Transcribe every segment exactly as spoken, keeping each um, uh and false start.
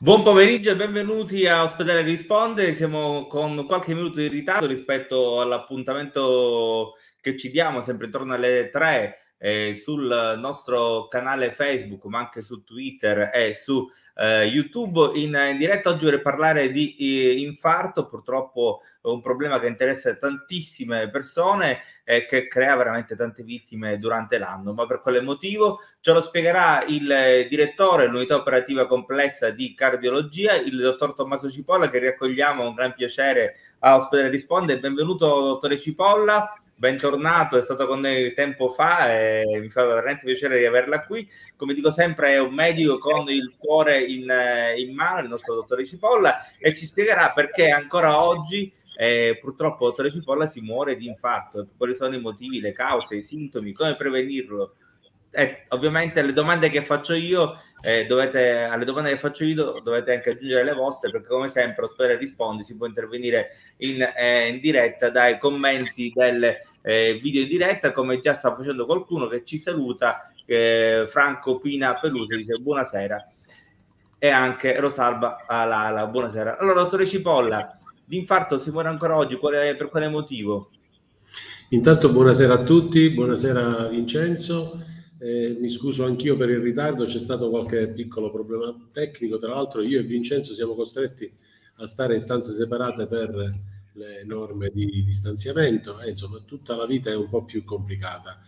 Buon pomeriggio e benvenuti a Ospedale Risponde. Siamo con qualche minuto di ritardo rispetto all'appuntamento che ci diamo sempre intorno alle tre eh, sul nostro canale Facebook, ma anche su Twitter e su eh, YouTube in, in diretta. Oggi vorrei parlare di eh, infarto, purtroppo un problema che interessa tantissime persone e che crea veramente tante vittime durante l'anno. Ma per quale motivo? Ce lo spiegherà il direttore dell'unità operativa complessa di cardiologia, il dottor Tommaso Cipolla, che riaccogliamo con gran piacere a Ospedale Risponde. Benvenuto, dottore Cipolla. Bentornato, è stato con noi tempo fa e mi fa veramente piacere di averla qui. Come dico sempre, è un medico con il cuore in, in mano, il nostro dottore Cipolla, e ci spiegherà perché ancora oggi eh, purtroppo, dottore Cipolla, si muore di infarto. Quali sono i motivi, le cause, i sintomi, come prevenirlo? Eh, ovviamente le domande che faccio io eh, dovete, alle domande che faccio io dovete anche aggiungere le vostre, perché come sempre Ospedale Rispondi si può intervenire in, eh, in diretta dai commenti del eh, video in diretta, come già sta facendo qualcuno che ci saluta, eh, Franco Pina Peluso, dice buonasera, e anche Rosalba Alala, buonasera. Allora, dottore Cipolla, di infarto si muore ancora oggi, quale, per quale motivo? Intanto buonasera a tutti, buonasera Vincenzo. Eh, mi scuso anch'io per il ritardo, c'è stato qualche piccolo problema tecnico. Tra l'altro io e Vincenzo siamo costretti a stare in stanze separate per le norme di distanziamento e insomma tutta la vita è un po' più complicata.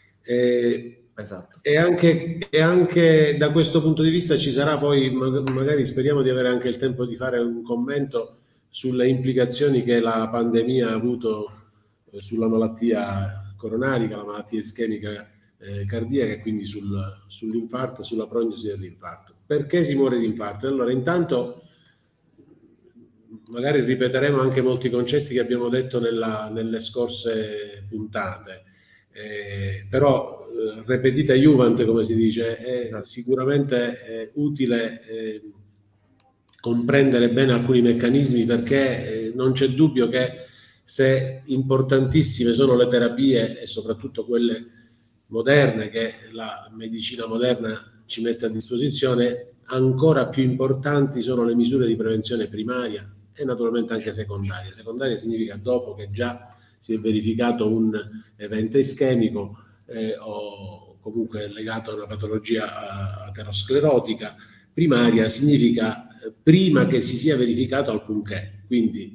Eh, esatto. E anche, e anche da questo punto di vista ci sarà poi, magari speriamo di avere anche il tempo di fare un commento sulle implicazioni che la pandemia ha avuto sulla malattia coronarica, la malattia ischemica eh, cardiaca, e quindi sul, sull'infarto, sulla prognosi dell'infarto. Perché si muore di infarto? Allora, intanto magari ripeteremo anche molti concetti che abbiamo detto nella, nelle scorse puntate, eh, però eh, repetita iuvant, come si dice, è sicuramente eh, utile eh, comprendere bene alcuni meccanismi, perché eh, non c'è dubbio che se importantissime sono le terapie, e soprattutto quelle moderne che la medicina moderna ci mette a disposizione, ancora più importanti sono le misure di prevenzione primaria e naturalmente anche secondaria. Secondaria significa dopo che già si è verificato un evento ischemico eh, o comunque legato a una patologia aterosclerotica. Primaria significa eh, prima che si sia verificato alcunché. Quindi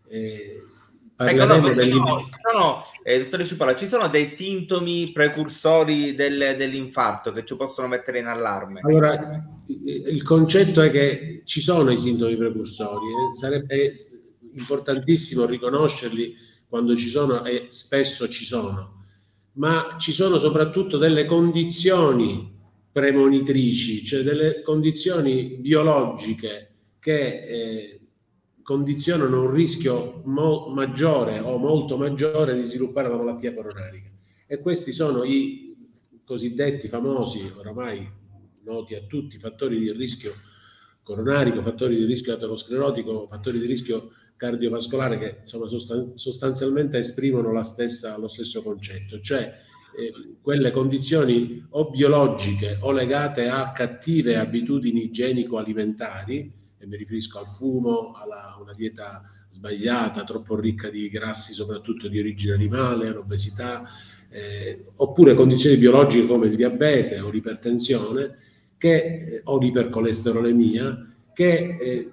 eh, Ecco, no, ci sono, ci sono eh, dottore Cipolla, ci sono dei sintomi precursori del, dell'infarto che ci possono mettere in allarme? Allora, il concetto è che ci sono i sintomi precursori, eh, sarebbe importantissimo riconoscerli quando ci sono, e spesso ci sono, ma ci sono soprattutto delle condizioni premonitrici, cioè delle condizioni biologiche che eh, condizionano un rischio maggiore o molto maggiore di sviluppare la malattia coronarica, e questi sono i cosiddetti famosi, oramai noti a tutti, fattori di rischio coronarico, fattori di rischio aterosclerotico, fattori di rischio cardiovascolare, che insomma sostan- sostanzialmente esprimono la stessa, lo stesso concetto, cioè eh, quelle condizioni o biologiche o legate a cattive abitudini igienico-alimentari, e mi riferisco al fumo, alla una dieta sbagliata, troppo ricca di grassi, soprattutto di origine animale, all'obesità, eh, oppure condizioni biologiche come il diabete o l'ipertensione, che, eh, o l'ipercolesterolemia, che eh,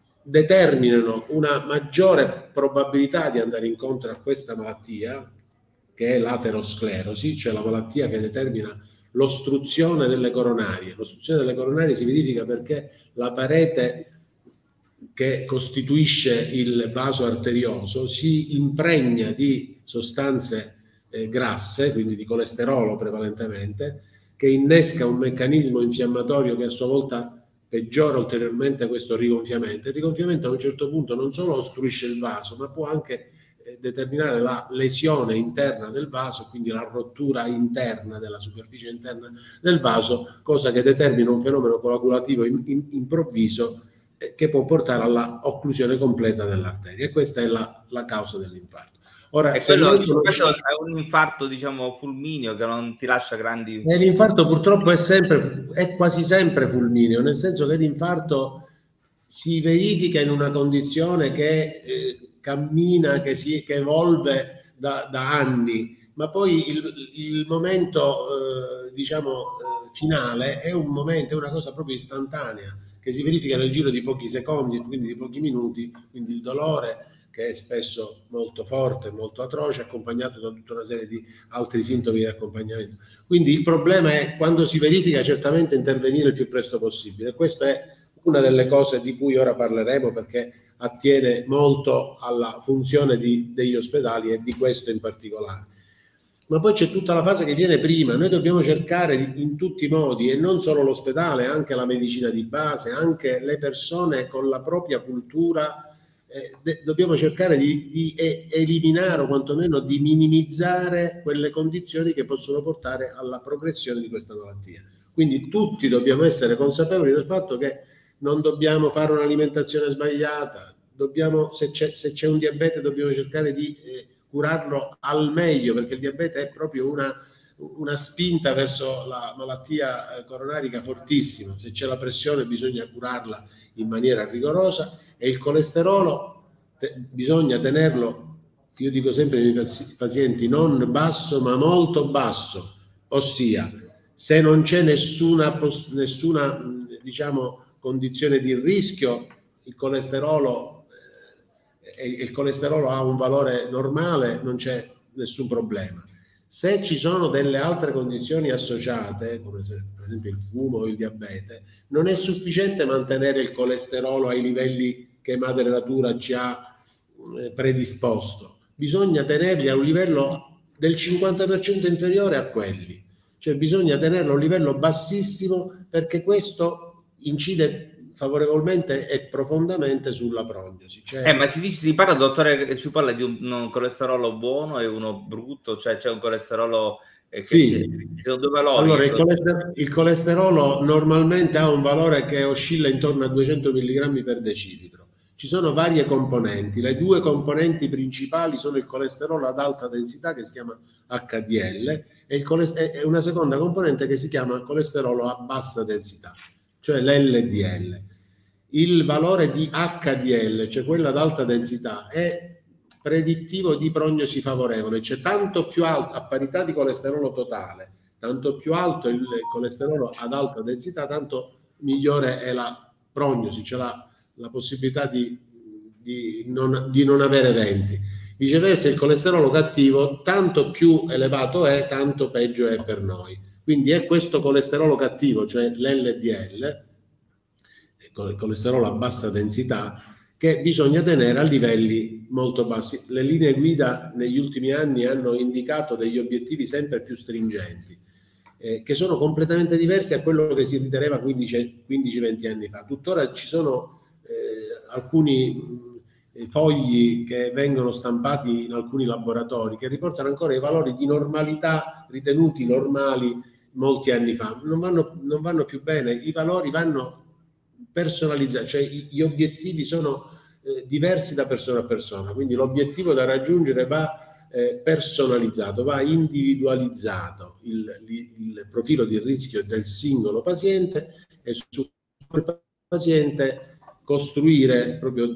determinano una maggiore probabilità di andare incontro a questa malattia, che è l'aterosclerosi, cioè la malattia che determina l'ostruzione delle coronarie. L'ostruzione delle coronarie si verifica perché la parete che costituisce il vaso arterioso si impregna di sostanze eh, grasse, quindi di colesterolo prevalentemente, che innesca un meccanismo infiammatorio che a sua volta peggiora ulteriormente questo rigonfiamento. Il rigonfiamento a un certo punto non solo ostruisce il vaso, ma può anche eh, determinare la lesione interna del vaso, quindi la rottura interna della superficie interna del vaso, cosa che determina un fenomeno coagulativo in, in, improvviso eh, che può portare alla occlusione completa dell'arteria, e questa è la, la causa dell'infarto. Ora, e quello, diciamo, questo è un infarto, diciamo, fulmineo, che non ti lascia grandi... E l'infarto purtroppo è sempre, è quasi sempre fulmineo, nel senso che l'infarto si verifica in una condizione che eh, cammina, che si che evolve da, da anni, ma poi il, il momento eh, diciamo eh, finale è un momento, è una cosa proprio istantanea, che si verifica nel giro di pochi secondi, quindi di pochi minuti, quindi il dolore, che è spesso molto forte, molto atroce, accompagnato da tutta una serie di altri sintomi di accompagnamento. Quindi il problema è, quando si verifica, certamente intervenire il più presto possibile. Questa è una delle cose di cui ora parleremo, perché attiene molto alla funzione di, degli ospedali e di questo in particolare. Ma poi c'è tutta la fase che viene prima. Noi dobbiamo cercare di, in tutti i modi, e non solo l'ospedale, anche la medicina di base, anche le persone con la propria cultura, eh, de, dobbiamo cercare di, di eh, eliminare o quantomeno di minimizzare quelle condizioni che possono portare alla progressione di questa malattia. Quindi tutti dobbiamo essere consapevoli del fatto che non dobbiamo fare un'alimentazione sbagliata, dobbiamo, se c'è, se c'è un diabete dobbiamo cercare di eh, curarlo al meglio, perché il diabete è proprio una, una spinta verso la malattia coronarica fortissima. Se c'è la pressione bisogna curarla in maniera rigorosa, e il colesterolo te, bisogna tenerlo, io dico sempre ai miei pazienti, non basso ma molto basso, ossia se non c'è nessuna, nessuna diciamo condizione di rischio, il colesterolo e il colesterolo ha un valore normale, non c'è nessun problema. Se ci sono delle altre condizioni associate, come se, per esempio il fumo o il diabete, non è sufficiente mantenere il colesterolo ai livelli che madre natura ci ha eh, predisposto. Bisogna tenerli a un livello del cinquanta per cento inferiore a quelli, cioè bisogna tenerlo a un livello bassissimo, perché questo incide favorevolmente e profondamente sulla prognosi. Cioè, eh, ma si dice, si parla, dottore, ci parla di un, un colesterolo buono e uno brutto, cioè c'è un colesterolo eh, che sì, sono due valori. allora il colesterolo, il colesterolo normalmente ha un valore che oscilla intorno a duecento milligrammi per decilitro. Ci sono varie componenti, le due componenti principali sono il colesterolo ad alta densità, che si chiama acca di elle, e, il e una seconda componente che si chiama colesterolo a bassa densità, cioè l'elle di elle. Il valore di acca di elle, cioè quello ad alta densità, è predittivo di prognosi favorevole, cioè tanto più alto, a parità di colesterolo totale, tanto più alto il colesterolo ad alta densità, tanto migliore è la prognosi, cioè la, la possibilità di, di, non, di non avere eventi. Viceversa, il colesterolo cattivo, tanto più elevato è, tanto peggio è per noi. Quindi è questo colesterolo cattivo, cioè l'elle di elle, il colesterolo a bassa densità, che bisogna tenere a livelli molto bassi. Le linee guida negli ultimi anni hanno indicato degli obiettivi sempre più stringenti, eh, che sono completamente diversi a quello che si riteneva quindici venti anni fa. Tuttora ci sono eh, alcuni eh, fogli che vengono stampati in alcuni laboratori che riportano ancora i valori di normalità ritenuti normali molti anni fa. Non vanno, non vanno più bene, i valori vanno personalizzati, cioè gli obiettivi sono eh, diversi da persona a persona, quindi l'obiettivo da raggiungere va eh, personalizzato, va individualizzato il, il profilo di rischio del singolo paziente, e su quel paziente costruire, proprio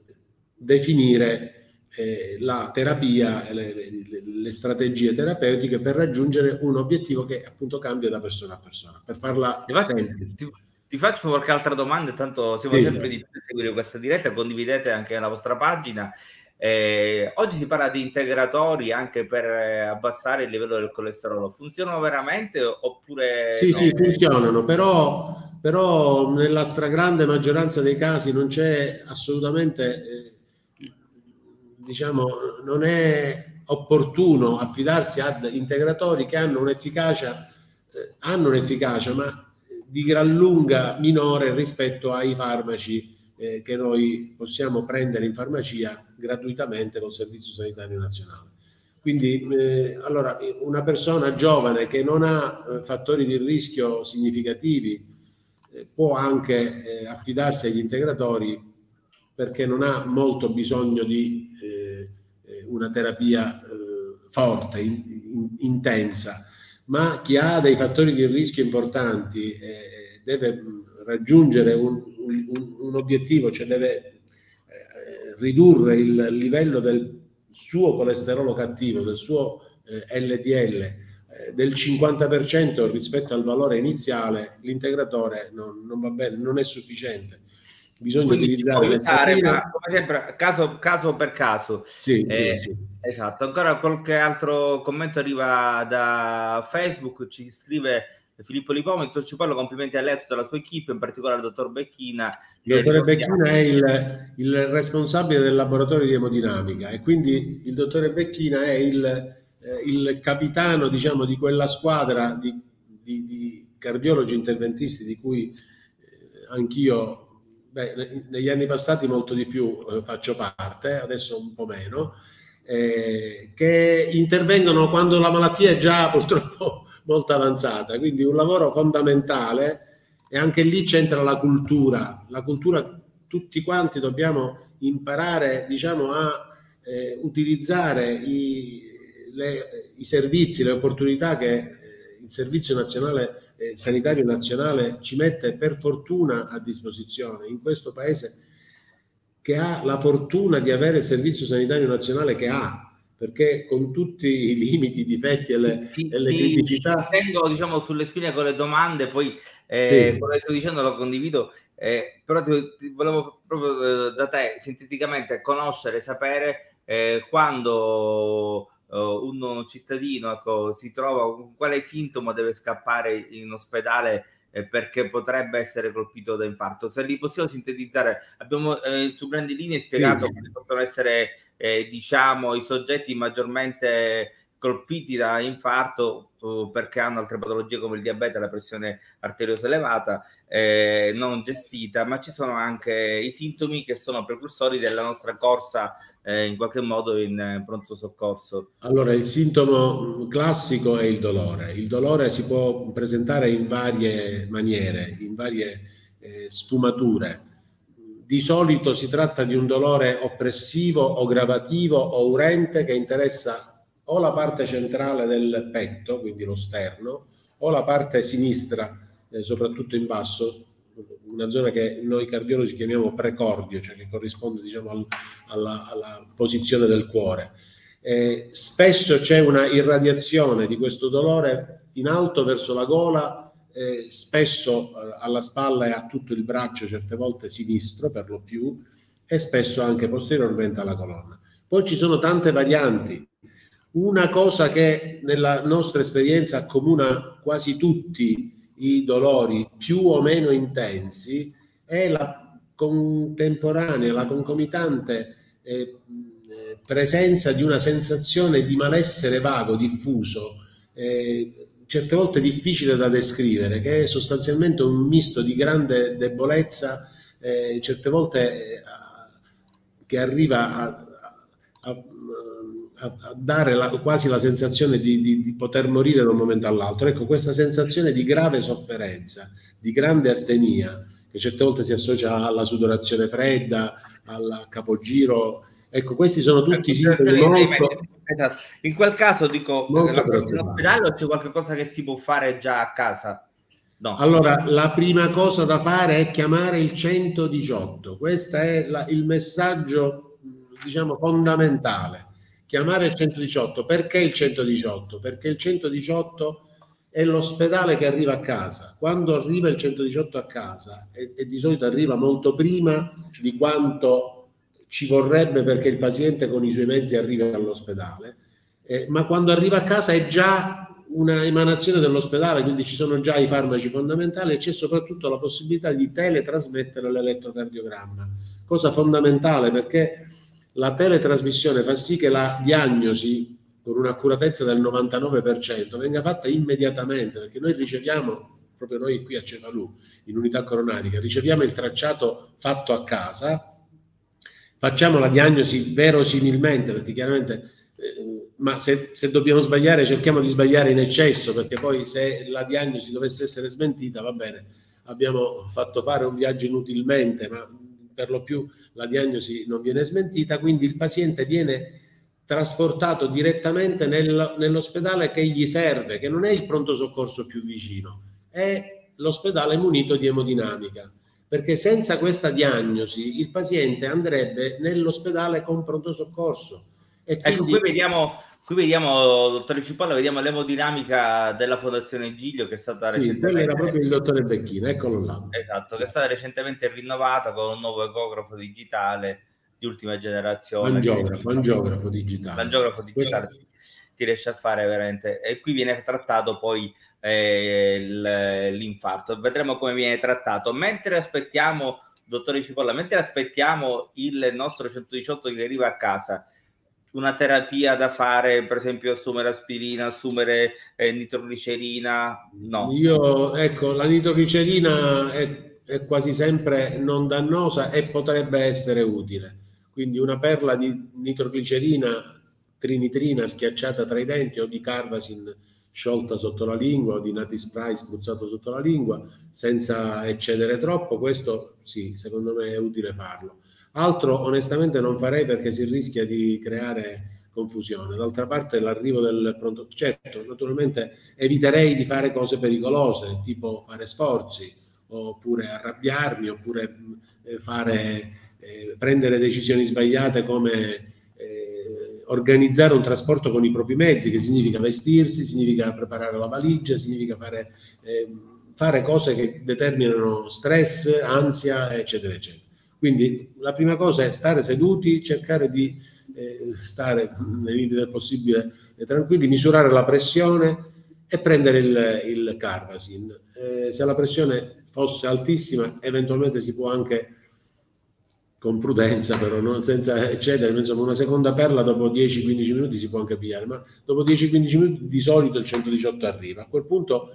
definire eh, la terapia, le, le, le strategie terapeutiche per raggiungere un obiettivo che appunto cambia da persona a persona. Per farla semplice. Ti, ti faccio qualche altra domanda, tanto siamo sì, sempre di più a seguire questa diretta, condividete anche nella vostra pagina. Eh, oggi si parla di integratori anche per abbassare il livello del colesterolo. Funzionano veramente oppure sì, no? Sì, funzionano, però, però nella stragrande maggioranza dei casi non c'è assolutamente, eh, diciamo, non è opportuno affidarsi ad integratori che hanno un'efficacia, eh, hanno un'efficacia, ma di gran lunga minore rispetto ai farmaci eh, che noi possiamo prendere in farmacia gratuitamente col Servizio Sanitario Nazionale. Quindi eh, allora una persona giovane che non ha eh, fattori di rischio significativi eh, può anche eh, affidarsi agli integratori, perché non ha molto bisogno di eh, una terapia eh, forte, in, in, intensa. Ma chi ha dei fattori di rischio importanti eh, deve raggiungere un, un, un obiettivo, cioè deve eh, ridurre il livello del suo colesterolo cattivo, del suo eh, L D L eh, del cinquanta per cento rispetto al valore iniziale, l'integratore non, non va bene, non è sufficiente. Bisogna Quindi utilizzare le aiutare, statine. ma come sempre caso, caso per caso. Sì, eh, sì, sì. Esatto. Ancora qualche altro commento arriva da Facebook, ci scrive Filippo Lipomo: dottor Cipolla, complimenti a lei e tutta la sua equipe, in particolare al dottor Becchina. Il dottore Becchina è il, il responsabile del laboratorio di emodinamica e quindi il dottore Becchina è il, eh, il capitano, diciamo, di quella squadra di, di, di cardiologi interventisti di cui eh, anch'io beh, negli anni passati molto di più eh, faccio parte, adesso un po' meno, eh, che intervengono quando la malattia è già purtroppo molto avanzata, quindi un lavoro fondamentale. E anche lì c'entra la cultura. La cultura, tutti quanti dobbiamo imparare, diciamo, a eh, utilizzare i, le, i servizi, le opportunità che eh, il Servizio Nazionale eh, Sanitario Nazionale ci mette per fortuna a disposizione in questo paese, che ha la fortuna di avere il Servizio Sanitario Nazionale che ha, perché con tutti i limiti, i difetti e le, ti, e le ti, criticità. Ti tengo, diciamo, sulle spine con le domande, poi eh, sì. Quello che sto dicendo lo condivido, eh, però ti, ti volevo proprio eh, da te sinteticamente conoscere, sapere eh, quando eh, un cittadino, ecco, si trova con quale sintomo deve scappare in ospedale eh, perché potrebbe essere colpito da infarto. Se li possiamo sintetizzare, abbiamo eh, su grandi linee spiegato sì. Quali possono essere Eh, diciamo i soggetti maggiormente colpiti da infarto uh, perché hanno altre patologie come il diabete, la pressione arteriosa elevata eh, non gestita, ma ci sono anche i sintomi che sono precursori della nostra corsa eh, in qualche modo in eh, pronto soccorso. Allora, il sintomo classico è il dolore. Il dolore si può presentare in varie maniere, in varie eh, sfumature. Di solito si tratta di un dolore oppressivo o gravativo o urente che interessa o la parte centrale del petto, quindi lo sterno, o la parte sinistra, eh, soprattutto in basso, una zona che noi cardiologi chiamiamo precordio, cioè che corrisponde, diciamo, al, alla, alla posizione del cuore. Eh, spesso c'è una irradiazione di questo dolore in alto verso la gola, Eh, spesso eh, alla spalla e a tutto il braccio, certe volte sinistro per lo più, e spesso anche posteriormente alla colonna. Poi ci sono tante varianti. Una cosa che nella nostra esperienza accomuna quasi tutti i dolori più o meno intensi è la contemporanea, la concomitante eh, presenza di una sensazione di malessere vago, diffuso, eh, certe volte difficile da descrivere, che è sostanzialmente un misto di grande debolezza, eh, certe volte eh, che arriva a, a, a, a dare la, quasi la sensazione di, di, di poter morire da un momento all'altro. Ecco, questa sensazione di grave sofferenza, di grande astenia, che certe volte si associa alla sudorazione fredda, al capogiro. Ecco, questi sono tutti sintomi molto... Esatto. In quel caso dico, in ospedale o c'è qualche cosa che si può fare già a casa? No. Allora, la prima cosa da fare è chiamare il centodiciotto. Questo è la, il messaggio, diciamo, fondamentale. Chiamare il centodiciotto. Perché il centodiciotto? Perché il centodiciotto è l'ospedale che arriva a casa. Quando arriva il centodiciotto a casa, e, e di solito arriva molto prima di quanto ci vorrebbe perché il paziente con i suoi mezzi arriva all'ospedale, eh, ma quando arriva a casa è già una emanazione dell'ospedale, quindi ci sono già i farmaci fondamentali e c'è soprattutto la possibilità di teletrasmettere l'elettrocardiogramma, cosa fondamentale perché la teletrasmissione fa sì che la diagnosi con un'accuratezza del novantanove per cento venga fatta immediatamente, perché noi riceviamo, proprio noi qui a Cefalù, in unità coronarica, riceviamo il tracciato fatto a casa, facciamo la diagnosi verosimilmente, perché chiaramente, eh, ma se, se dobbiamo sbagliare cerchiamo di sbagliare in eccesso, perché poi se la diagnosi dovesse essere smentita, va bene, abbiamo fatto fare un viaggio inutilmente, ma per lo più la diagnosi non viene smentita, quindi il paziente viene trasportato direttamente nel, nell'ospedale che gli serve, che non è il pronto soccorso più vicino, è l'ospedale è munito di emodinamica, perché senza questa diagnosi il paziente andrebbe nell'ospedale con pronto soccorso. E quindi... Ecco, qui vediamo, qui vediamo, dottore Cipolla, vediamo l'emodinamica della Fondazione Giglio, che è stata sì, recentemente... quello era proprio il dottore Becchino, eccolo là. Esatto, che è stata recentemente rinnovata con un nuovo ecografo digitale di ultima generazione. Angiografo, angiografo digitale. L'angiografo digitale Questo... ti riesce a fare veramente... E qui viene trattato poi eh, l'infarto. Vedremo come viene trattato. Mentre aspettiamo, dottore Cipolla, mentre aspettiamo il nostro centodiciotto che arriva a casa, una terapia da fare, per esempio assumere aspirina, assumere eh, nitroglicerina? No. Io, ecco, la nitroglicerina è, è quasi sempre non dannosa e potrebbe essere utile. Quindi una perla di nitroglicerina trinitrina schiacciata tra i denti o di Carvasin sciolta sotto la lingua o di Natispray spruzzato sotto la lingua senza eccedere troppo, questo sì, secondo me è utile farlo. Altro onestamente non farei perché si rischia di creare confusione. D'altra parte l'arrivo del pronto, certo, naturalmente eviterei di fare cose pericolose, tipo fare sforzi, oppure arrabbiarmi, oppure eh, fare, eh, prendere decisioni sbagliate come eh, organizzare un trasporto con i propri mezzi, che significa vestirsi, significa preparare la valigia, significa fare, eh, fare cose che determinano stress, ansia, eccetera, eccetera. Quindi la prima cosa è stare seduti, cercare di eh, stare nei limiti del possibile eh, tranquilli, misurare la pressione e prendere il, il Carvasin. Eh, se la pressione fosse altissima, eventualmente si può anche, con prudenza però, non, senza eccedere, insomma una seconda perla dopo dieci quindici minuti si può anche pigliare, ma dopo dieci quindici minuti di solito il centodiciotto arriva. A quel punto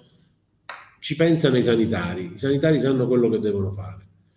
ci pensano i sanitari, i sanitari sanno quello che devono fare.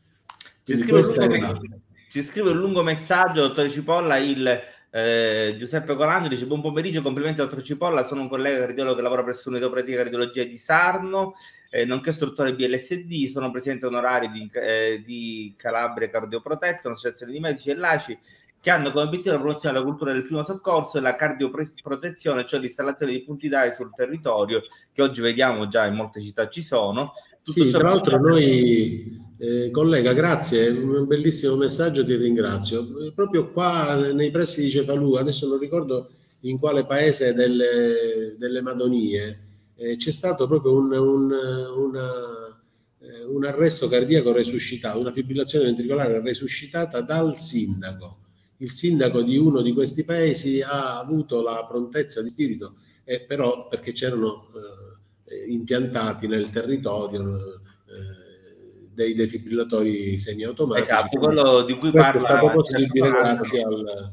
Ci scrive, lungo, ci scrive un lungo messaggio, dottore Cipolla, il eh, Giuseppe Colando dice: buon pomeriggio, complimenti dottor Cipolla, sono un collega cardiologo che lavora presso l'unità operativa cardiologia di Sarno, eh, nonché istruttore B L S D, sono presidente onorario di, eh, di Calabria Cardioprotetto, un'associazione di medici e laici che hanno come obiettivo la promozione della cultura del primo soccorso e la cardioprotezione, cioè l'installazione di punti D A I sul territorio, che oggi vediamo già in molte città ci sono. Tutto sì, ciò tra l'altro noi... Eh, collega, grazie, un bellissimo messaggio, ti ringrazio. Proprio qua nei pressi di Cefalù, adesso non ricordo in quale paese delle, delle Madonie, eh, c'è stato proprio un, un, una, eh, un arresto cardiaco resuscitato, una fibrillazione ventricolare resuscitata dal sindaco. Il sindaco di uno di questi paesi ha avuto la prontezza di spirito, eh, però perché c'erano eh, impiantati nel territorio eh, dei defibrillatori semiautomatici. Esatto, quello di cui questo parla è stato possibile grazie al...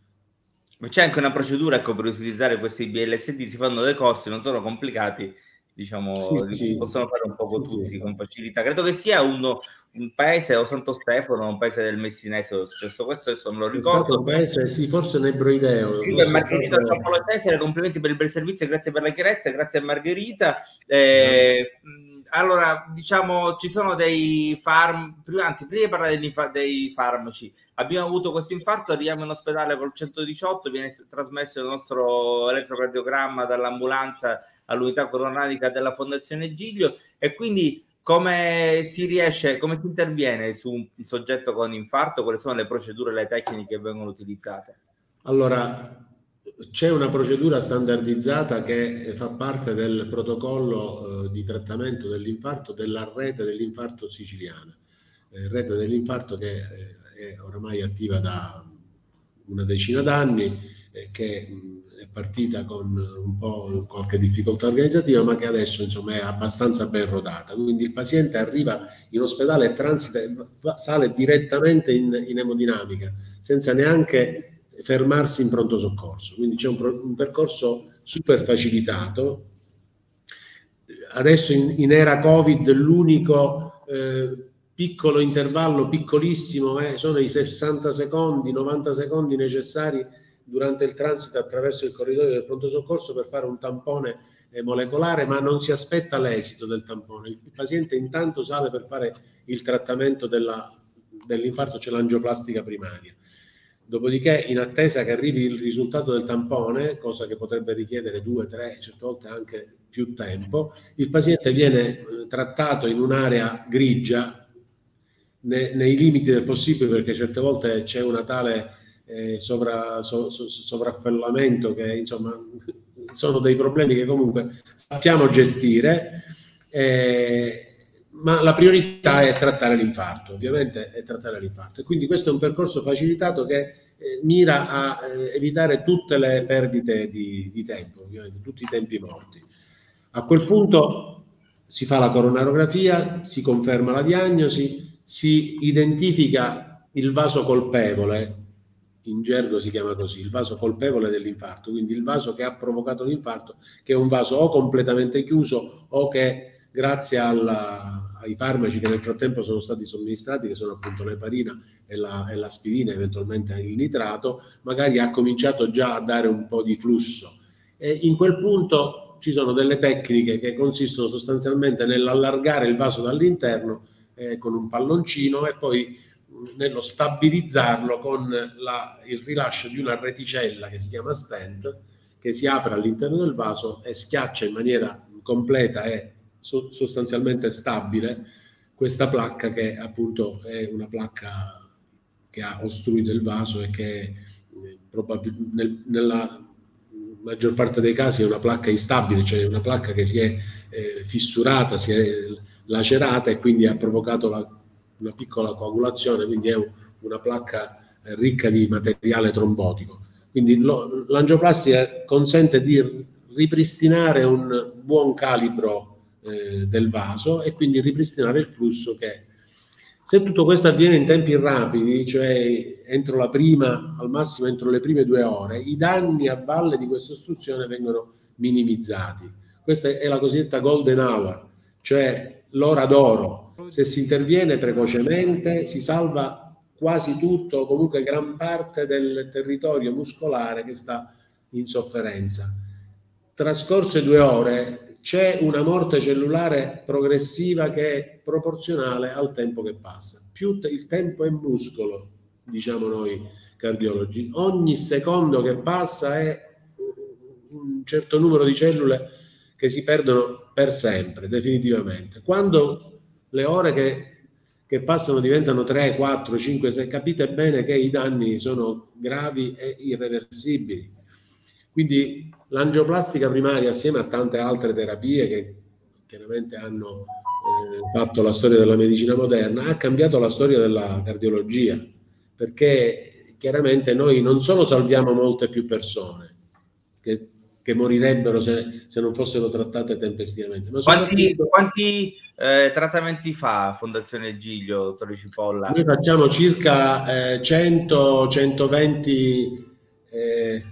C'è anche una procedura, ecco, per utilizzare questi B L S D, si fanno dei corsi, non sono complicati, diciamo, sì, sì, possono fare un poco sì, tutti sì. con facilità. Credo che sia uno, un paese, o Santo Stefano, un paese del Messinese, lo stesso, questo adesso non lo ricordo. È stato un paese, sì, forse Nebroideo. Sì, Margherita stato... Ciappolotese, complimenti per il bel servizio, grazie per la chiarezza, grazie a Margherita. Eh, no. Allora, diciamo, ci sono dei farm, anzi, prima di parlare dei farmaci, abbiamo avuto questo infarto, arriviamo in ospedale col centodiciotto, viene trasmesso il nostro elettrocardiogramma dall'ambulanza all'unità coronaria della Fondazione Giglio, e quindi come si riesce, come si interviene su un soggetto con infarto, quali sono le procedure e le tecniche che vengono utilizzate? Allora, c'è una procedura standardizzata che fa parte del protocollo eh, di trattamento dell'infarto della rete dell'infarto siciliana, eh, rete dell'infarto che eh, è oramai attiva da una decina d'anni, eh, che mh, è partita con un po' qualche difficoltà organizzativa, ma che adesso insomma è abbastanza ben rodata. Quindi il paziente arriva in ospedale e transita, sale direttamente in, in emodinamica, senza neanche fermarsi in pronto soccorso, quindi c'è un, un percorso super facilitato. Adesso in, in era Covid l'unico eh, piccolo intervallo, piccolissimo, eh, sono i sessanta secondi, novanta secondi necessari durante il transito attraverso il corridoio del pronto soccorso per fare un tampone eh, molecolare, ma non si aspetta l'esito del tampone. Il paziente intanto sale per fare il trattamento della, dell'infarto, c'è l'angioplastica primaria. Dopodiché, in attesa che arrivi il risultato del tampone, cosa che potrebbe richiedere due, tre, certe volte anche più tempo. Il paziente viene eh, trattato in un'area grigia, ne, nei limiti del possibile, perché certe volte c'è una tale eh, sovra, so, so, sovraffollamento che insomma sono dei problemi che comunque sappiamo gestire, eh, ma la priorità è trattare l'infarto, ovviamente è trattare l'infarto. E quindi questo è un percorso facilitato che eh, mira a eh, evitare tutte le perdite di, di tempo, ovviamente, tutti i tempi morti. A quel punto si fa la coronarografia, si conferma la diagnosi, si identifica il vaso colpevole, in gergo si chiama così, il vaso colpevole dell'infarto, quindi il vaso che ha provocato l'infarto, che è un vaso o completamente chiuso o che grazie alla, ai farmaci che nel frattempo sono stati somministrati, che sono appunto l'eparina e, la, e l'aspirina, eventualmente il nitrato, magari ha cominciato già a dare un po' di flusso. E in quel punto ci sono delle tecniche che consistono sostanzialmente nell'allargare il vaso dall'interno eh, con un palloncino e poi nello stabilizzarlo con la, il rilascio di una reticella che si chiama stent, che si apre all'interno del vaso e schiaccia in maniera completa e so, sostanzialmente stabile questa placca, che appunto è una placca che ha ostruito il vaso e che eh, probabilmente nel, nella maggior parte dei casi è una placca instabile, cioè una placca che si è eh, fissurata, si è lacerata e quindi ha provocato la una piccola coagulazione, quindi è una placca ricca di materiale trombotico. Quindi l'angioplastica consente di ripristinare un buon calibro eh, del vaso e quindi ripristinare il flusso che, se tutto questo avviene in tempi rapidi, cioè entro la prima, al massimo entro le prime due ore, i danni a valle di questa ostruzione vengono minimizzati. Questa è la cosiddetta golden hour, cioè l'ora d'oro. Se si interviene precocemente si salva quasi tutto o comunque gran parte del territorio muscolare che sta in sofferenza. Trascorse due ore c'è una morte cellulare progressiva che è proporzionale al tempo che passa. Più il tempo è muscolo, diciamo noi cardiologi. Ogni secondo che passa è un certo numero di cellule che si perdono per sempre, definitivamente. Quando le ore che, che passano diventano tre, quattro, cinque, sei, capite bene che i danni sono gravi e irreversibili. Quindi l'angioplastica primaria, assieme a tante altre terapie che chiaramente hanno eh, fatto la storia della medicina moderna, ha cambiato la storia della cardiologia, perché chiaramente noi non solo salviamo molte più persone che che morirebbero se, se non fossero trattate tempestivamente. Ma quanti quanti eh, trattamenti fa Fondazione Giglio, dottore Cipolla? Noi facciamo circa eh, cento centoventi eh,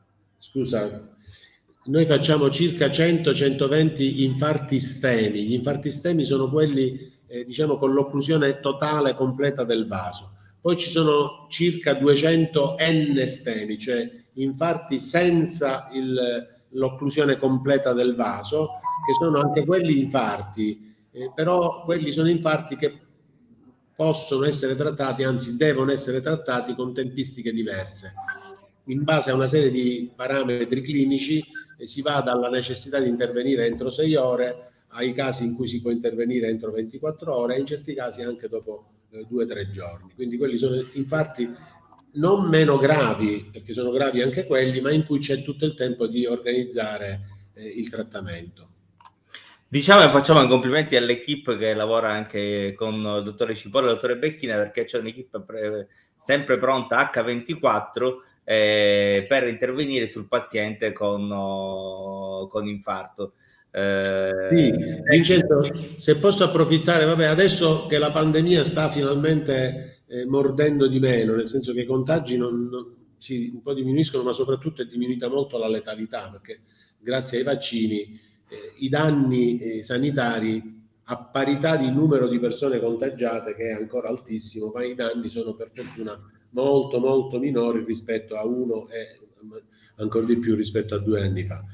scusa, noi facciamo circa cento centoventi infarti istemi. Gli infarti istemi sono quelli eh, diciamo con l'occlusione totale completa del vaso. Poi ci sono circa duecento N-stemi, cioè infarti senza l'occlusione completa del vaso, che sono anche quelli infarti, eh, però quelli sono infarti che possono essere trattati, anzi devono essere trattati con tempistiche diverse. In base a una serie di parametri clinici eh, si va dalla necessità di intervenire entro sei ore ai casi in cui si può intervenire entro ventiquattro ore e in certi casi anche dopo eh, due o tre giorni. Quindi quelli sono infarti non meno gravi, perché sono gravi anche quelli, ma in cui c'è tutto il tempo di organizzare eh, il trattamento. Diciamo che facciamo i complimenti all'equipe che lavora anche con il dottore Cipolla e il dottore Becchina, perché c'è un'equipe sempre pronta acca ventiquattro eh, per intervenire sul paziente con, oh, con infarto. Eh, sì, Vincenzo, se posso approfittare, vabbè, adesso che la pandemia sta finalmente eh, mordendo di meno, nel senso che i contagi non, non, sì, un po' diminuiscono, ma soprattutto è diminuita molto la letalità, perché grazie ai vaccini eh, i danni eh, sanitari, a parità di numero di persone contagiate, che è ancora altissimo, ma i danni sono per fortuna molto molto minori rispetto a uno e ancora di più rispetto a due anni fa.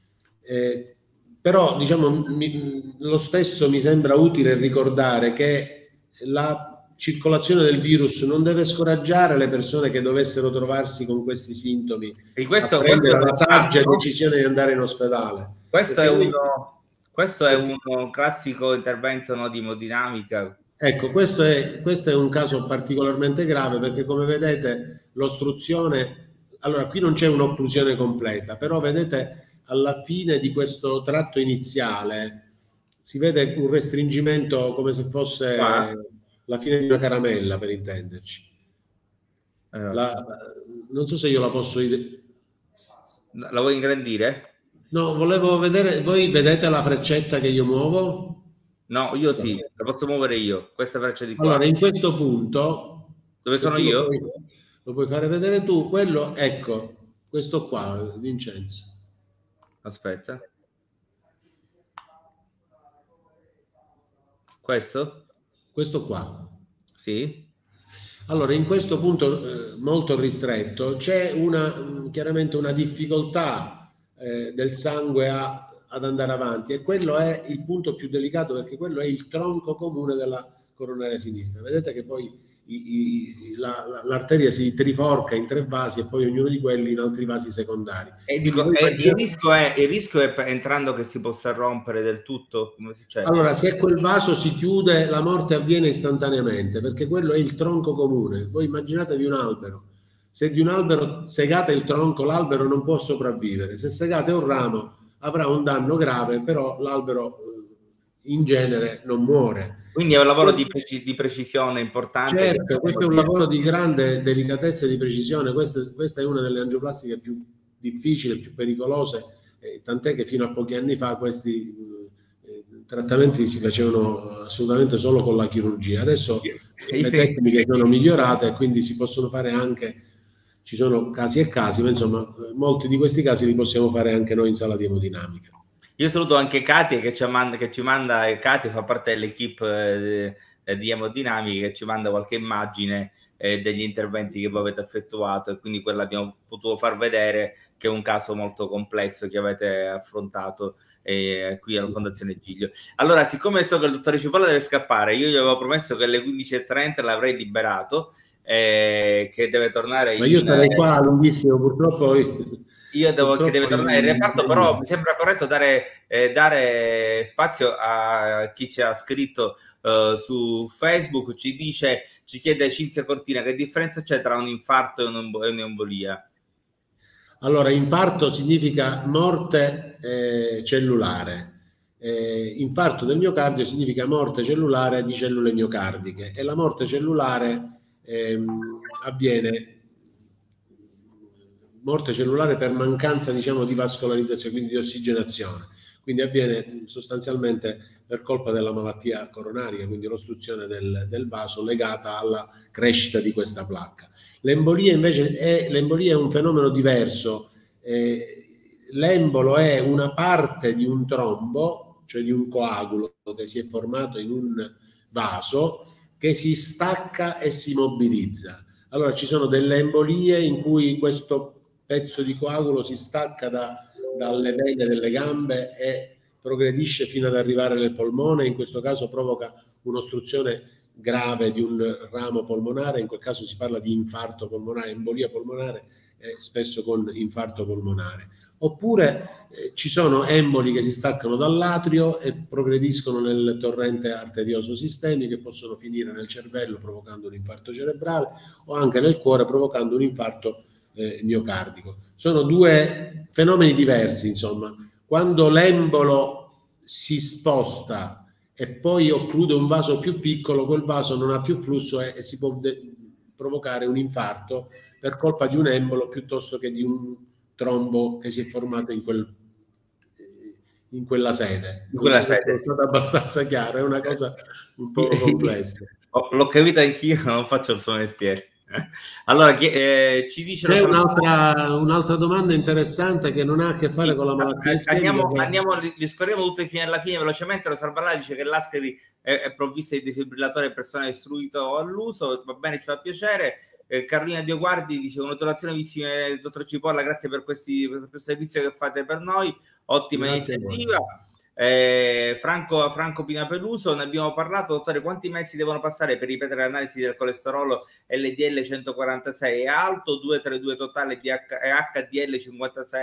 Eh, Però diciamo mi, lo stesso mi sembra utile ricordare che la circolazione del virus non deve scoraggiare le persone che dovessero trovarsi con questi sintomi e questo, a prendere questo la saggia decisione di andare in ospedale. Questo è, uno, questo è un classico intervento, no, di emodinamica. Ecco, questo è, questo è un caso particolarmente grave perché, come vedete, l'ostruzione, allora qui non c'è un'occlusione completa, però vedete alla fine di questo tratto iniziale si vede un restringimento come se fosse ah. la fine di una caramella, per intenderci. Eh. La, non so se io la posso... La vuoi ingrandire? No, volevo vedere, voi vedete la freccetta che io muovo? No, io sì, la posso muovere io, questa freccia di qua. Allora, in questo punto... Dove sono io? Lo puoi, lo puoi fare vedere tu, quello, ecco, questo qua, Vincenzo. Aspetta. Questo? Questo qua. Sì. Allora, in questo punto eh, molto ristretto c'è una, chiaramente una difficoltà eh, del sangue a, ad andare avanti, e quello è il punto più delicato perché quello è il tronco comune della coronaria sinistra. Vedete che poi l'arteria si triforca in tre vasi e poi ognuno di quelli in altri vasi secondari. E dico, eh, il, rischio è, il rischio è entrando che si possa rompere del tutto? Come succede? Allora, se quel vaso si chiude, la morte avviene istantaneamente perché quello è il tronco comune. Voi immaginatevi un albero. Se di un albero segate il tronco, l'albero non può sopravvivere. Se segate un ramo avrà un danno grave, però l'albero in genere non muore. Quindi è un lavoro di, precis di precisione importante. Certo, questo è un lavoro di grande delicatezza e di precisione. Questa, questa è una delle angioplastiche più difficili, più pericolose, eh, tant'è che fino a pochi anni fa questi eh, trattamenti si facevano assolutamente solo con la chirurgia. Adesso le tecniche sono migliorate e quindi si possono fare anche, ci sono casi e casi, ma insomma molti di questi casi li possiamo fare anche noi in sala di emodinamica. Io saluto anche Katia che ci manda, che ci manda Katia fa parte dell'equipe eh, di emodinamica, che ci manda qualche immagine eh, degli interventi che voi avete effettuato, e quindi quella abbiamo potuto far vedere che è un caso molto complesso che avete affrontato eh, qui alla Fondazione Giglio. Allora, siccome so che il dottore Cipolla deve scappare, io gli avevo promesso che alle quindici e trenta l'avrei liberato, eh, che deve tornare. Ma io in, sarei qua lunghissimo, purtroppo. Io devo, che deve tornare in reparto, però mi sembra corretto dare, eh, dare spazio a chi ci ha scritto uh, su Facebook. Ci dice, ci chiede Cinzia Cortina, che differenza c'è tra un infarto e un'embolia? Allora, infarto significa morte eh, cellulare. Eh, infarto del miocardio significa morte cellulare di cellule miocardiche, e la morte cellulare ehm, avviene morte cellulare per mancanza, diciamo, di vascolarizzazione, quindi di ossigenazione. Quindi avviene sostanzialmente per colpa della malattia coronaria, quindi l'ostruzione del, del vaso legata alla crescita di questa placca. L'embolia invece è, l'embolia è un fenomeno diverso. Eh, l'embolo è una parte di un trombo, cioè di un coagulo che si è formato in un vaso, che si stacca e si mobilizza. Allora ci sono delle embolie in cui questo pezzo di coagulo si stacca da, dalle vene delle gambe e progredisce fino ad arrivare nel polmone. In questo caso provoca un'ostruzione grave di un ramo polmonare, in quel caso si parla di infarto polmonare, embolia polmonare, eh, spesso con infarto polmonare. Oppure eh, ci sono emboli che si staccano dall'atrio e progrediscono nel torrente arterioso sistemico, che possono finire nel cervello provocando un infarto cerebrale, o anche nel cuore provocando un infarto eh, miocardico. Sono due fenomeni diversi, insomma. Quando l'embolo si sposta e poi occlude un vaso più piccolo, quel vaso non ha più flusso e, e si può provocare un infarto per colpa di un embolo piuttosto che di un trombo che si è formato in, quel, in quella sede. In quella sede. È stato abbastanza chiaro, è una cosa un po' complessa. L'ho capita anch'io, non faccio il suo mestiere. Allora, eh, ci dice c'è un'altra un'altra domanda interessante che non ha a che fare sì, con la malattia ischemica. Andiamo, che... andiamo, li scorriamo tutte fino alla fine velocemente. Lo Salvallà dice che l'Ascari è, è provvista di defibrillatore personale istruito all'uso, va bene, ci fa piacere. Eh, Carolina Dioguardi dice: congratulazioni vissime, dottor Cipolla, grazie per, questi, per questo servizio che fate per noi, ottima grazie iniziativa. Eh, Franco, Franco Pinapeluso, ne abbiamo parlato, dottore, quanti mesi devono passare per ripetere l'analisi del colesterolo L D L centoquarantasei è alto, duecentotrentadue totale di H D L cinquantasei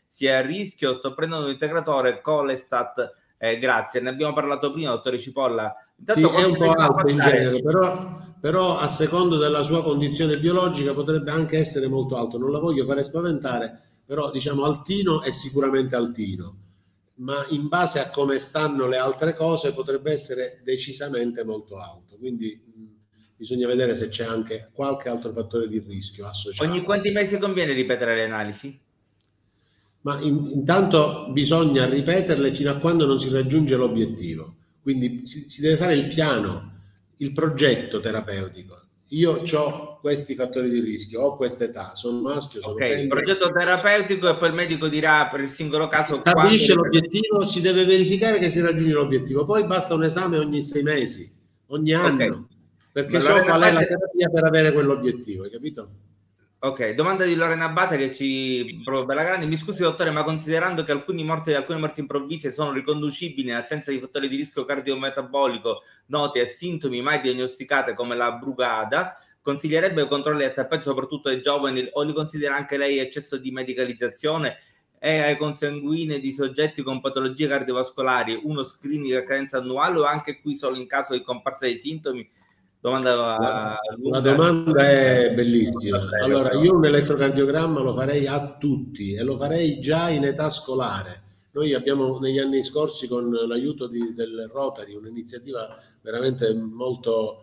sia a rischio. Sto prendendo un integratore Colestat, eh, grazie. Ne abbiamo parlato prima, dottore Cipolla. Intanto, sì, è un po' alto in genere, però, però a secondo della sua condizione biologica potrebbe anche essere molto alto. Non la voglio fare spaventare, però diciamo altino è sicuramente altino, ma in base a come stanno le altre cose potrebbe essere decisamente molto alto. Quindi mh, bisogna vedere se c'è anche qualche altro fattore di rischio associato. Ogni quanti mesi conviene ripetere le analisi? Ma in, intanto bisogna ripeterle fino a quando non si raggiunge l'obiettivo. Quindi si, si deve fare il piano, il progetto terapeutico. Io ho questi fattori di rischio, ho questa età, sono maschio, sono okay, femmina. Il progetto terapeutico, e poi il medico dirà per il singolo caso. Si stabilisce l'obiettivo, si deve verificare che si raggiunge l'obiettivo. Poi basta un esame ogni sei mesi, ogni anno, okay, perché so qual è la terapia per avere quell'obiettivo, hai capito? Ok, domanda di Lorena Abate che ci proprio bella grande. Mi scusi dottore, ma considerando che alcuni morti, alcune morti improvvise sono riconducibili in assenza di fattori di rischio cardiometabolico noti e sintomi mai diagnosticate come la brugada, consiglierebbe controlli a tappeto soprattutto ai giovani, o li considera anche lei eccesso di medicalizzazione e ai consanguinei di soggetti con patologie cardiovascolari, uno screening a cadenza annuale o anche qui solo in caso di comparsa dei sintomi? Domanda la, la domanda è bellissima. Allora, io un elettrocardiogramma lo farei a tutti e lo farei già in età scolare. Noi abbiamo negli anni scorsi, con l'aiuto del Rotary, un'iniziativa veramente molto,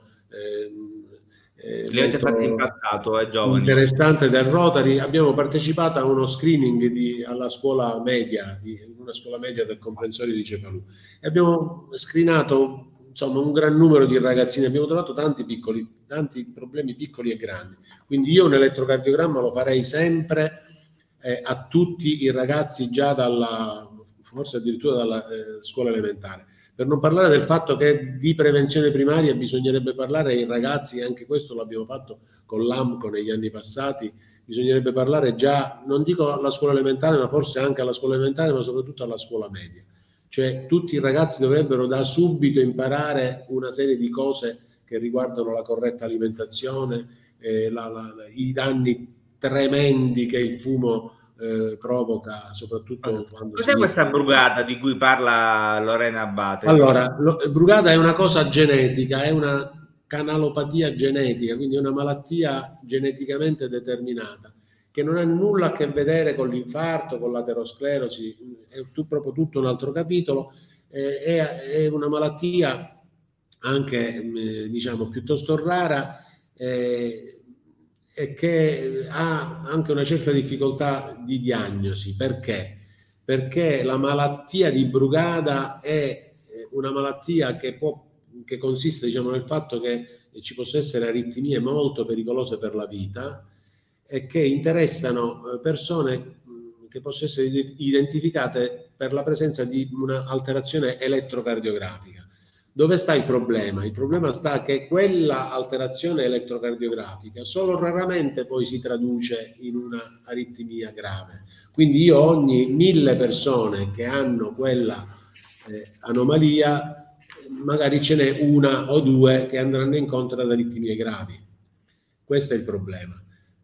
eh, Li avete fatti in passato, eh, giovani. Interessante del Rotary. Abbiamo partecipato a uno screening di, alla scuola media, di una scuola media del comprensorio di Cefalù, e abbiamo screenato insomma un gran numero di ragazzini, abbiamo trovato tanti piccoli, tanti problemi piccoli e grandi. Quindi io un elettrocardiogramma lo farei sempre eh, a tutti i ragazzi già dalla, forse addirittura dalla eh, scuola elementare. Per non parlare del fatto che di prevenzione primaria bisognerebbe parlare ai ragazzi, e anche questo l'abbiamo fatto con l'A M C O negli anni passati, bisognerebbe parlare già, non dico alla scuola elementare, ma forse anche alla scuola elementare, ma soprattutto alla scuola media. Cioè tutti i ragazzi dovrebbero da subito imparare una serie di cose che riguardano la corretta alimentazione, eh, la, la, la, i danni tremendi che il fumo eh, provoca, soprattutto allora, quando... Cos'è questa brugada di cui parla Lorena Abate? Allora, lo, brugada è una cosa genetica, è una canalopatia genetica, quindi è una malattia geneticamente determinata, che non ha nulla a che vedere con l'infarto, con l'aterosclerosi, è tu, proprio tutto un altro capitolo, eh, è, è una malattia anche eh, diciamo piuttosto rara eh, e che ha anche una certa difficoltà di diagnosi. Perché? Perché la malattia di Brugada è una malattia che, può, che consiste diciamo, nel fatto che ci possono essere aritmie molto pericolose per la vita, e che interessano persone che possono essere identificate per la presenza di un'alterazione elettrocardiografica. Dove sta il problema? Il problema sta che quella alterazione elettrocardiografica solo raramente poi si traduce in una aritmia grave. Quindi io ogni mille persone che hanno quella eh, anomalia, magari ce n'è una o due che andranno incontro ad aritmie gravi. Questo è il problema.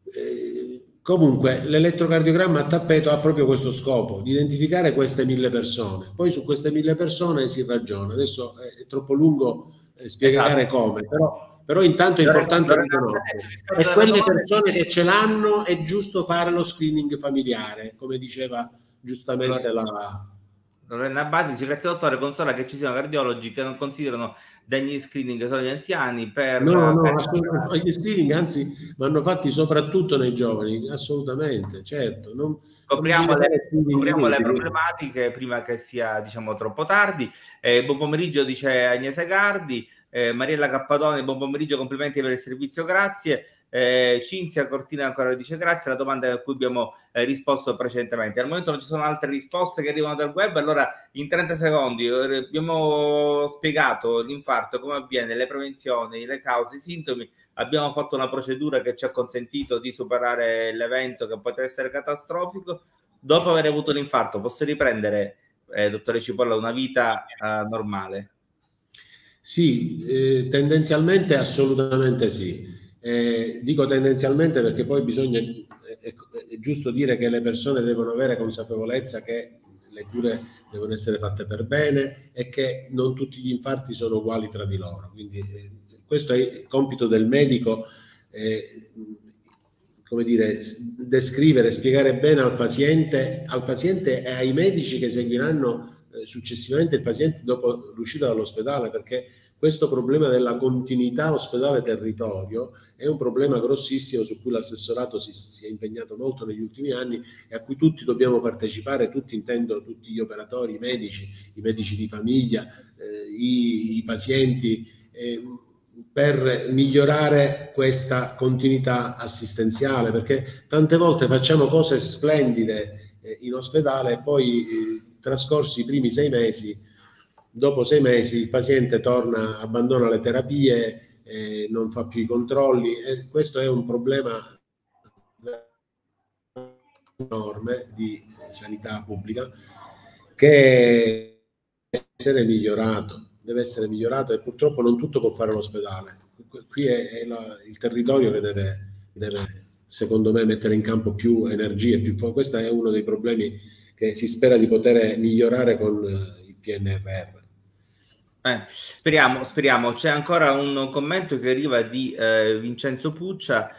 Eh, comunque l'elettrocardiogramma a tappeto ha proprio questo scopo, di identificare queste mille persone. Poi su queste mille persone si ragiona. Adesso è troppo lungo eh, spiegare esatto. come, però, però intanto è importante riconoscere. E quelle persone che ce l'hanno è giusto fare lo screening familiare, come diceva giustamente allora, la... Lorena Abate dice: grazie dottore, consola che ci siano cardiologi che non considerano degli screening solo gli anziani per... No, no, per... assolutamente. Gli screening anzi vanno fatti soprattutto nei giovani, assolutamente, certo. Non, copriamo non le, copriamo le problematiche prima che sia, diciamo, troppo tardi. Eh, buon pomeriggio, dice Agnese Gardi. Eh, Mariella Cappadoni, buon pomeriggio, complimenti per il servizio, grazie. Eh, Cinzia Cortina ancora dice grazie, la domanda a cui abbiamo eh, risposto precedentemente. Al momento non ci sono altre risposte che arrivano dal web, allora in trenta secondi eh, abbiamo spiegato l'infarto, come avviene, le prevenzioni, le cause, i sintomi. Abbiamo fatto una procedura che ci ha consentito di superare l'evento che poteva essere catastrofico. Dopo aver avuto l'infarto posso riprendere, eh, dottore Cipolla, una vita eh, normale? Sì, eh, tendenzialmente assolutamente sì. Eh, dico tendenzialmente perché poi bisogna, eh, è giusto dire che le persone devono avere consapevolezza che le cure devono essere fatte per bene e che non tutti gli infarti sono uguali tra di loro. Quindi eh, questo è il compito del medico, eh, come dire, descrivere, spiegare bene al paziente, al paziente e ai medici che seguiranno eh, successivamente il paziente dopo l'uscita dall'ospedale, perché questo problema della continuità ospedale-territorio è un problema grossissimo su cui l'assessorato si, si è impegnato molto negli ultimi anni e a cui tutti dobbiamo partecipare, tutti intendo tutti gli operatori, i medici, i medici di famiglia, eh, i, i pazienti, eh, per migliorare questa continuità assistenziale, perché tante volte facciamo cose splendide eh, in ospedale e poi eh, trascorsi i primi sei mesi, dopo sei mesi il paziente torna, abbandona le terapie, eh, non fa più i controlli e questo è un problema enorme di sanità pubblica che deve essere migliorato, deve essere migliorato e purtroppo non tutto può fare l'ospedale. Qui è, è la, il territorio che deve, deve, secondo me, mettere in campo più energie, più forza. Questo è uno dei problemi che si spera di poter migliorare con il P N R R. Eh, speriamo, speriamo. C'è ancora un commento che arriva di eh, Vincenzo Puccia.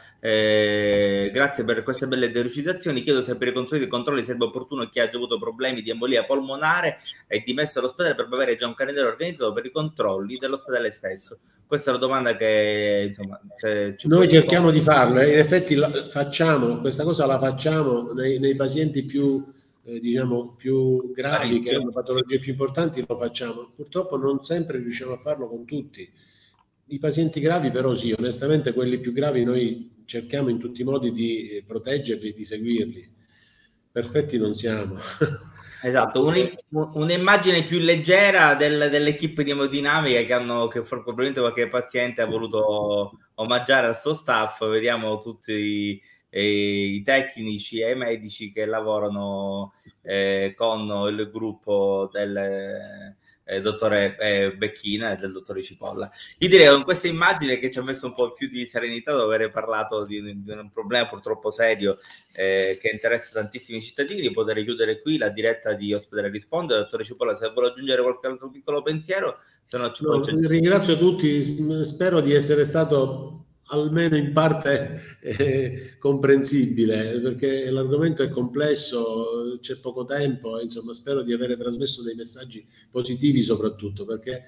Eh, grazie per queste belle delucidazioni. Chiedo se per i consueti controlli sarebbe opportuno chi ha già avuto problemi di embolia polmonare e dimesso all'ospedale per avere già un calendario organizzato per i controlli dell'ospedale stesso. Questa è una domanda che insomma ci noi cerchiamo di farlo, eh. In effetti la, facciamo questa cosa, la facciamo nei, nei pazienti più Eh, diciamo più gravi, che hanno patologie più importanti, lo facciamo. Purtroppo non sempre riusciamo a farlo con tutti. I pazienti gravi però sì, onestamente quelli più gravi noi cerchiamo in tutti i modi di proteggerli e di seguirli. Perfetti non siamo. Esatto, un'immagine più leggera del, dell'equipe di emodinamica che hanno, che probabilmente qualche paziente ha voluto omaggiare al suo staff. Vediamo tutti i E i tecnici e i medici che lavorano eh, con il gruppo del eh, dottore eh, Becchina e del dottore Cipolla. Io direi con questa immagine che ci ha messo un po' più di serenità dopo aver parlato di, di un problema purtroppo serio eh, che interessa tantissimi cittadini, di poter chiudere qui la diretta di Ospedale Risponde. Dottore Cipolla, se vuole aggiungere qualche altro piccolo pensiero, se no ci no, ringrazio tutti, spero di essere stato almeno in parte eh, comprensibile, perché l'argomento è complesso, c'è poco tempo, e, insomma spero di aver trasmesso dei messaggi positivi soprattutto, perché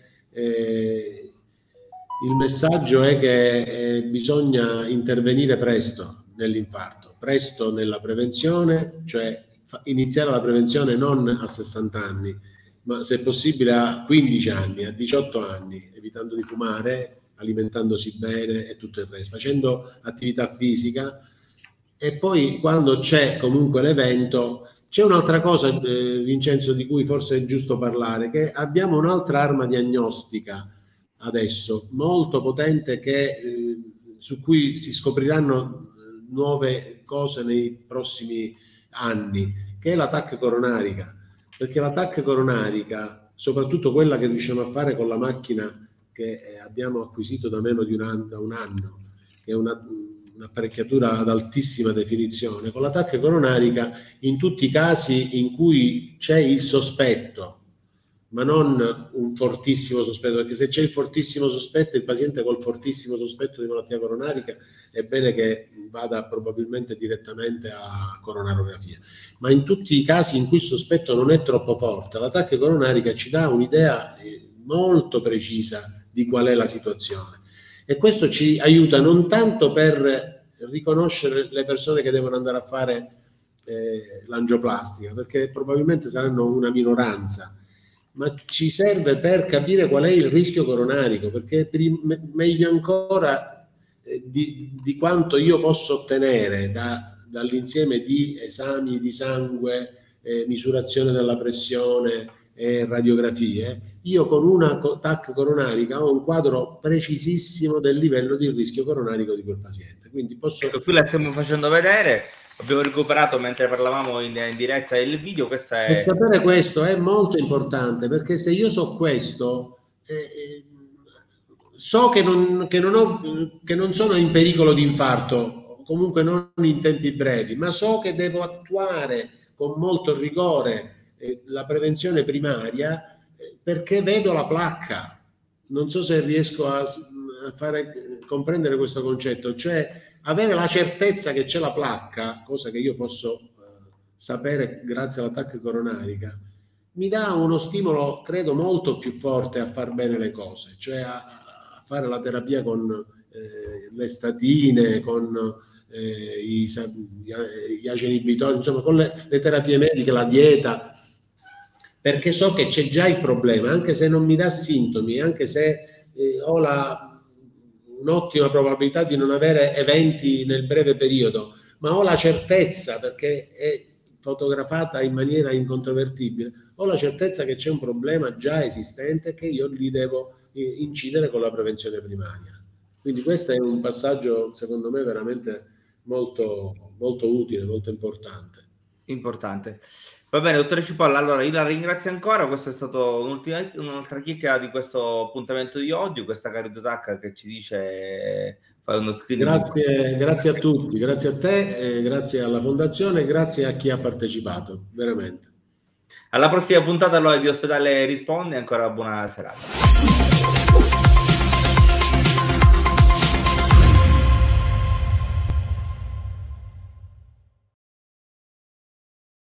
eh, il messaggio è che eh, bisogna intervenire presto nell'infarto, presto nella prevenzione, cioè iniziare la prevenzione non a sessanta anni, ma se possibile a quindici anni, a diciotto anni, evitando di fumare, alimentandosi bene e tutto il resto, facendo attività fisica. E poi quando c'è comunque l'evento, c'è un'altra cosa, eh, Vincenzo, di cui forse è giusto parlare, che abbiamo un'altra arma diagnostica adesso, molto potente, che, eh, su cui si scopriranno nuove cose nei prossimi anni, che è la T A C coronarica, perché la T A C coronarica, soprattutto quella che riusciamo a fare con la macchina che abbiamo acquisito da meno di un anno, da un anno che è una, un'apparecchiatura ad altissima definizione, con la T A C coronarica in tutti i casi in cui c'è il sospetto, ma non un fortissimo sospetto, perché se c'è il fortissimo sospetto, il paziente col fortissimo sospetto di malattia coronarica è bene che vada probabilmente direttamente a coronarografia, ma in tutti i casi in cui il sospetto non è troppo forte, la T A C coronarica ci dà un'idea molto precisa di qual è la situazione, e questo ci aiuta non tanto per riconoscere le persone che devono andare a fare eh, l'angioplastica, perché probabilmente saranno una minoranza, ma ci serve per capire qual è il rischio coronarico, perché meglio ancora eh, di, di quanto io posso ottenere da, dall'insieme di esami di sangue, eh, misurazione della pressione e radiografie, io con una T A C coronarica ho un quadro precisissimo del livello di rischio coronarico di quel paziente. Quindi posso... Ecco, qui la stiamo facendo vedere, abbiamo recuperato mentre parlavamo in, in diretta il video. Questa è... E sapere questo è molto importante, perché se io so questo, eh, so che non, che, non ho, che non sono in pericolo di infarto o comunque non in tempi brevi, ma so che devo attuare con molto rigore eh, la prevenzione primaria eh, perché vedo la placca. Non so se riesco a, a fare comprendere questo concetto, cioè avere la certezza che c'è la placca, cosa che io posso eh, sapere grazie all'attacco coronarica, mi dà uno stimolo, credo, molto più forte a far bene le cose, cioè a, a fare la terapia con eh, le statine, con eh, i, gli agenti inibitori, insomma con le, le terapie mediche, la dieta, perché so che c'è già il problema, anche se non mi dà sintomi, anche se eh, ho la, un'ottima probabilità di non avere eventi nel breve periodo, ma ho la certezza, perché è fotografata in maniera incontrovertibile, ho la certezza che c'è un problema già esistente e che io gli devo incidere con la prevenzione primaria. Quindi questo è un passaggio, secondo me, veramente molto, molto utile, molto importante. Importante. Va bene, dottore Cipolla, allora io la ringrazio ancora, questo è stato un'altra chiacchiera di questo appuntamento di oggi, questa cardiotac che ci dice fare uno screening. Grazie, grazie a tutti, grazie a te, eh, grazie alla Fondazione, grazie a chi ha partecipato, veramente. Alla prossima puntata allora di Ospedale Risponde, ancora buona serata.